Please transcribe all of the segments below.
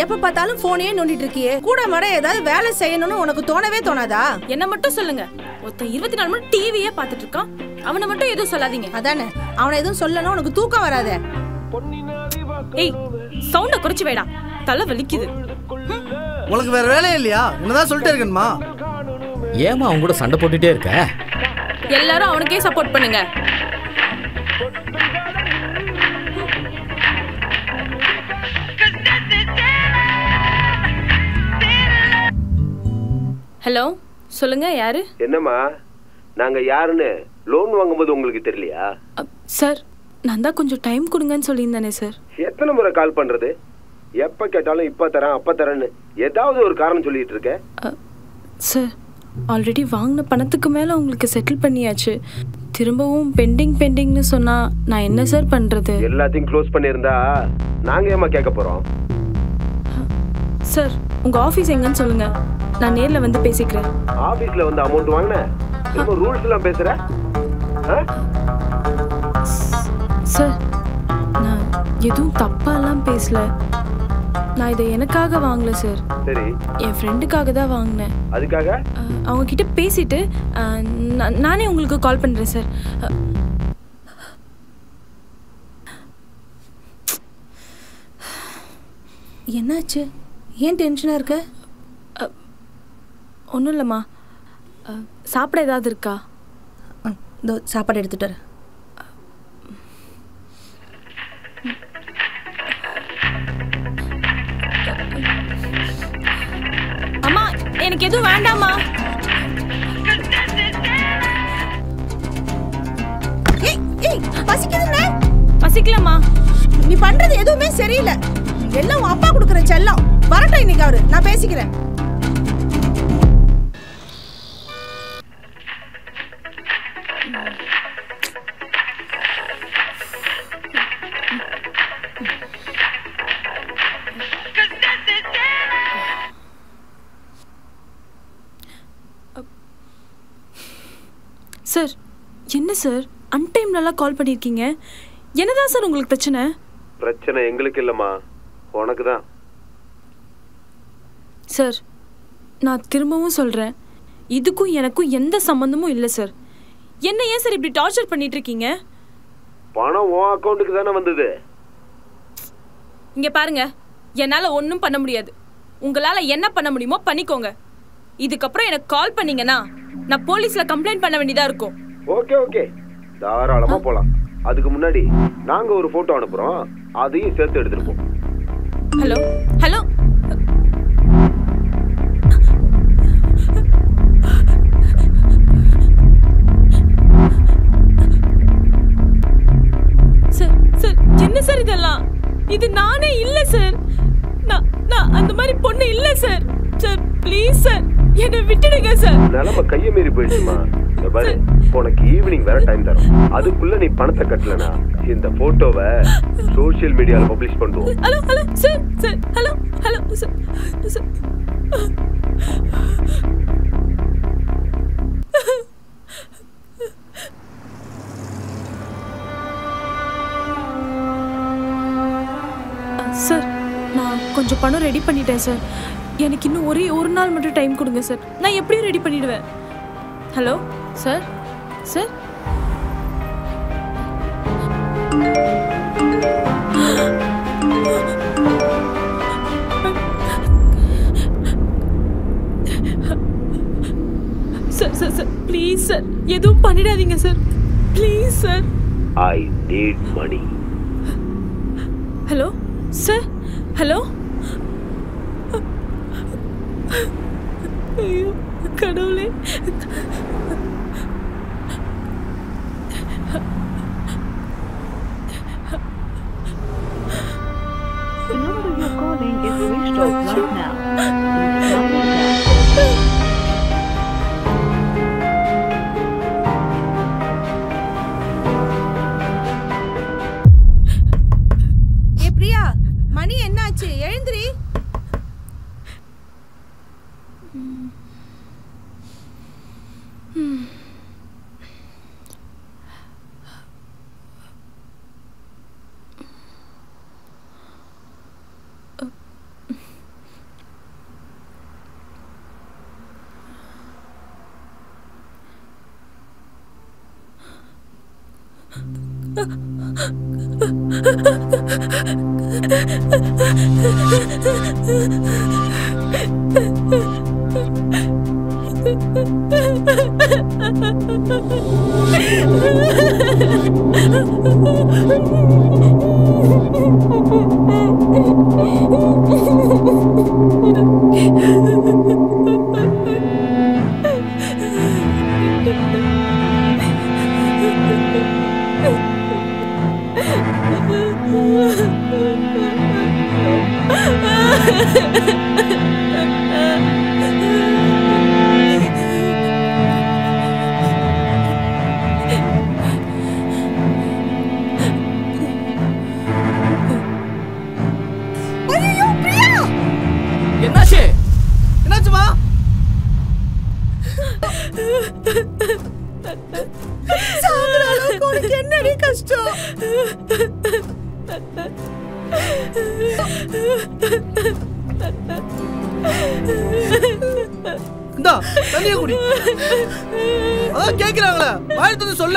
எப்ப பார்த்தாலும் போனே நோண்டிட்டு இருக்கியே, கூட மாட ஏதாவது வேலை செய்யணும்னு உனக்கு தோணவே தோணாதா? என்ன மட்டும் சொல்லுங்க. ஒருத்தன் 24 மணி டிவியே பார்த்துட்டு இருக்கான், அவனை மட்டும் எதுவும் சொல்லாதீங்க. அதானே, அவனை எதுவும் சொல்லணும் உனக்கு தூக்கம் வராதே. ஏய், சவுண்ட குறைச்சு வைடா, தலை வலிக்குது. உனக்கு வேற வேலையே இல்லையா? என்னதான் சொல்லிட்டே இருக்கணுமா? ஏமா அவங்க கூட சண்டை போட்டுட்டே இருக்க? எல்லாரும் அவனுக்கே சப்போர்ட் பண்ணுங்க. ஹலோ, சொல்லுங்க. யாரு? என்னம்மா, நாங்க யாருன்னு லோன் வாங்கும்போது உங்களுக்கு தெரியலையா? சார், நான் தான் கொஞ்சம் டைம் கொடுங்கன்னு சொல்லியிருந்தேனே சார். எத்தனை முறை கால் பண்றது? எப்ப கேட்டாலும் இப்ப தரேன் அப்ப தரேன்னு ஏதாவது ஒரு காரணம் சொல்லிட்டு இருக்க. சார், ஆல்ரெடி வாங்கின பணத்துக்கு மேல உங்களுக்கு செட்டில் பண்ணியாச்சு. திரும்பவும் பெண்டிங்னு சொன்னா நான் என்ன சார் பண்றது? எல்லாத்தையும் க்ளோஸ் பண்ணியிருந்தா நாங்க ஏமா கேட்க போறோம்? சார், உங்க ஆபீஸ் எங்கன்னு சொல்லுங்க, நான் நேர்ல வந்து பேசிக்கிறேன். ஆபீஸ்ல வந்து அமௌண்ட் வாங்கின திரும்ப ரூல்ஸ் எல்லாம் பேசுற? சார், நான் எதுவும் தப்பாலாம் பேசல. நான் இதை எனக்காக வாங்கல சார். சரி, என் ஃப்ரெண்டுக்காக தான் வாங்கினேன். அதுக்காக அவங்க கிட்ட பேசிட்டு நானே உங்களுக்கு கால் பண்றேன் சார். என்னாச்சு? ஏன் டென்ஷனா இருக்க? ஒன்றும் இல்லைம்மா. சாப்பிட ஏதாவது இருக்கா? இதோ சாப்பாடு எடுத்துட்டு வர. அம்மா, எனக்கு எதுவும் வேண்டாமா? பசிக்கலம்மா. நீ பண்றது எதுவுமே சரியில்லை. எல்லாம் உன் அப்பா கொடுக்குற செல்லம். வரட்டும் இன்னைக்கு அவரு, நான் பேசிக்கிறேன். சார், என்ன சார் அன்டைம்லலாம் கால் பண்ணியிருக்கீங்க? என்னதான் சார் உங்களுக்கு பிரச்சனை? பிரச்சனை எங்களுக்கு இல்லம்மா, உனக்கு தான். சார், நான் திரும்பவும் சொல்றேன், இதுக்கும் எனக்கும் எந்த சம்பந்தமும் இல்லை சார். என்ன ஏன் சார் இப்படி டார்ச்சர் பண்ணிட்டு இருக்கீங்க? பணம் உன் அக்கவுண்ட்டுக்கு தானே வந்தது. இங்க பாருங்க, என்னால ஒன்றும் பண்ண முடியாது. உங்களால என்ன பண்ண முடியுமோ பண்ணிக்கோங்க. இதுக்கப்புறம் எனக்கு கால் பண்ணீங்கன்னா நான் போலீஸ்ல கம்ப்ளைண்ட் பண்ண வேண்டியதா இருக்கும். ஓகே ஓகே, தாராளமா போலாம். அதுக்கு முன்னாடி நாங்க ஒரு போட்டோ அனுப்புறோம், அதையும் சேர்த்து எடுத்துட்டு போ. ஹலோ ஹலோ, சார் சார், என்ன சார் இதெல்லாம்? இது நானே இல்ல சார். நான் அந்த மாதிரி பொண்ணு இல்ல சார். சார் ப்ளீஸ் சார், என்ன விட்டுடுங்க சார். நிலைமை கைய மீறி போயிடுச்சுமா. இந்த பாரு, உனக்கு ஈவினிங் வேற டைம் தரோம். அதுக்குள்ள நீ பணத்தை கட்டலனா இந்த போட்டோவை சோஷியல் மீடியால பப்ளிஷ் பண்ணுவோம். Hello hello sir sir, hello hello sir sir. Sir, நான் கொஞ்சம் பணம் ரெடி பண்ணிட்டேன் சார். எனக்கு இன்னும் ஒரு நாள் மட்டும் டைம் கொடுங்க சார். நான் எப்படியும் ரெடி பண்ணிடுவேன். Hello sir sir. Sir sir sir, please sir, எதுவும் பண்ணிடாதீங்க sir. Please sir. I need money. Hello sir. Hello. ஐயோ கடவுளே. The number you're calling is switched off right now. ஏ பிரியா, மணி என்னாச்சு? எழுந்திரி. என்னாச்சு? என்னாச்சுமா? சாகுற அளவுக்கு உனக்கு என்னடி கஷ்டம்? இந்தா தண்ணிய குடி. அதான் கேக்குறாங்களே, வாய் திறந்து சொல்ல.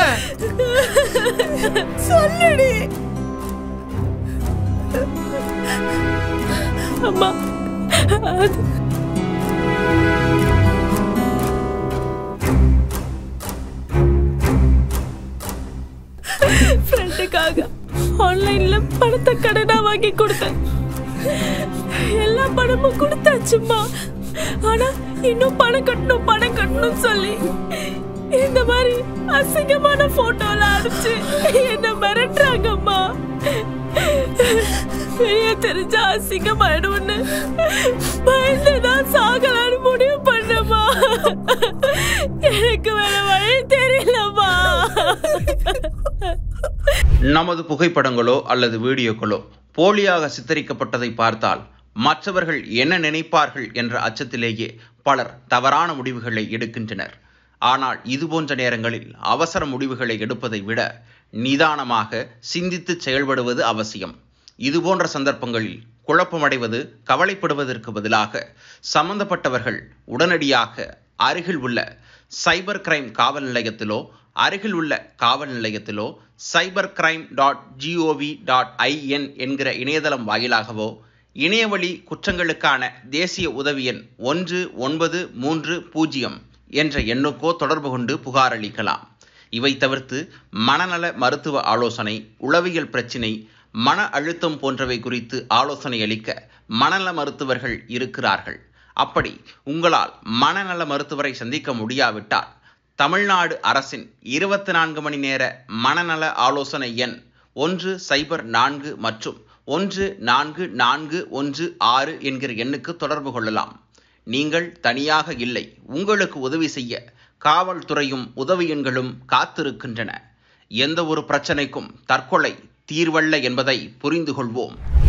சொல்லுடி. அம்மா, ஃப்ரெண்டுக்காக ஆன்லைன்ல பணத்தை கடனா வாங்கி கொடுத்தேன். எல்லா பணமும் கொடுத்தாச்சும்மா. ஆனா இன்னும் பணம் கட்டணும் சொல்லி இந்த மாதிரி அசிங்கமான போட்டோல அடிச்சு என்ன மிரட்டுறாங்கம்மா. வெளியே தெரிஞ்சா அசிங்கமாயிடும்னு பயந்துதான் சாகலான்னு முடிவு பண்ணமா. எனக்கு வேற வழி தெரியலம்மா. நமது புகைப்படங்களோ அல்லது வீடியோக்களோ போலியாக சித்தரிக்கப்பட்டதை பார்த்தால் மற்றவர்கள் என்ன நினைப்பார்கள் என்ற அச்சத்திலேயே பலர் தவறான முடிவுகளை எடுக்கின்றனர். ஆனால் இதுபோன்ற நேரங்களில் அவசர முடிவுகளை எடுப்பதை விட நிதானமாக சிந்தித்து செயல்படுவது அவசியம். இதுபோன்ற சந்தர்ப்பங்களில் குழப்பமடைவது, கவலைப்படுவதற்கு பதிலாக சம்பந்தப்பட்டவர்கள் உடனடியாக அருகில் உள்ள சைபர் கிரைம் காவல் நிலையத்திலோ cybercrime.gov.in என்கிற இணையதளம் வாயிலாகவோ இணையவழி குற்றங்களுக்கான தேசிய உதவி எண் 1930 என்ற எண்ணுக்கோ தொடர்பு கொண்டு புகார் அளிக்கலாம். இவை தவிர்த்து மனநல மருத்துவ ஆலோசனை, உளவியல் பிரச்சினை, மன அழுத்தம் போன்றவை குறித்து ஆலோசனை அளிக்க மனநல மருத்துவர்கள் இருக்கிறார்கள். அப்படி உங்களால் மனநல மருத்துவரை சந்திக்க முடியாவிட்டால் தமிழ்நாடு அரசின் 24 மணி நேர மனநல ஆலோசனை எண் 104 மற்றும் 14416 என்கிற எண்ணுக்கு தொடர்பு கொள்ளலாம். நீங்கள் தனியாக இல்லை. உங்களுக்கு உதவி செய்ய காவல்துறையும் உதவி எண்களும் காத்திருக்கின்றன. எந்த ஒரு பிரச்சனைக்கும் தற்கொலை தீர்வல்ல என்பதை புரிந்து கொள்வோம்.